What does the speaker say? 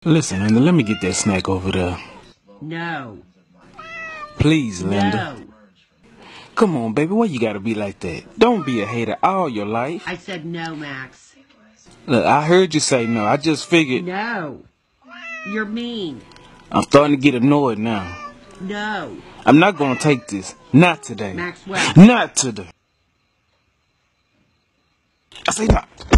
Listen, Linda, let me get that snack over there. No. Please, Linda. No. Come on, baby, why you gotta be like that? Don't be a hater all your life. I said no, Max. Look, I heard you say no. I just figured. No. You're mean. I'm starting to get annoyed now. No. I'm not gonna take this. Not today. Maxwell. Not today. I say not.